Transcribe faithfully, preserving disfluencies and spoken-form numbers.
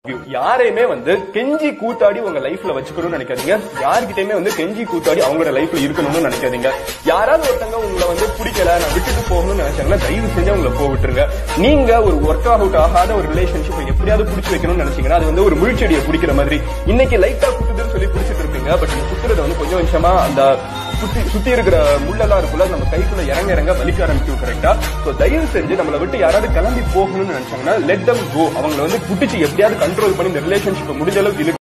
யாரையுமே வந்து கெஞ்சி கூத்தாடி உங்க லைஃப்ல வச்சுக்கணும்னு நினைக்காதீங்க. யாருக்கிட்டயுமே வந்து கெஞ்சி கூத்தாடி அவங்களோட லைஃப்ல இருக்கணும்னு நினைக்காதீங்க. யாராவது ஒருத்தங்க உங்களை வந்து பிடிக்கல, நான் விட்டுட்டு போகணும்னு நினைச்சாங்கன்னா தயவு செஞ்சு உங்களை போக விட்டுருங்க. நீங்க ஒரு ஒர்க் அவுட் ஆகாத ஒரு ரிலேஷன்ஷிப் எப்படியாவது பிடிச்சி வைக்கணும்னு நினைச்சீங்கன்னா அது வந்து ஒரு முழிச்செடியை பிடிக்கிற மாதிரி. இன்னைக்கு லைட்டா குத்துதுன்னு சொல்லி பிடிச்சிட்டு இருப்பீங்க. பட் இந்த குத்துறத வந்து கொஞ்சம் கொஞ்சமா அந்த சுத்தி சுத்தி இருக்கிற முள்ளெல்லாம் இருக்குள்ள நம்ம கைக்குள்ள இறங்க இறங்க வலிக்க ஆரம்பிக்கும். கரெக்டா? சோ தயவு செஞ்சு நம்மளை விட்டு யாராவது கிளம்பி போகணும்னு நினைச்சாங்கன்னா லெட் தம் கோ. அவங்களை வந்து புடிச்சு எப்படியாவது கண்ட்ரோல் பண்ணி இந்த ரிலேஷன்ஷிப் முடிஞ்ச அளவுக்கு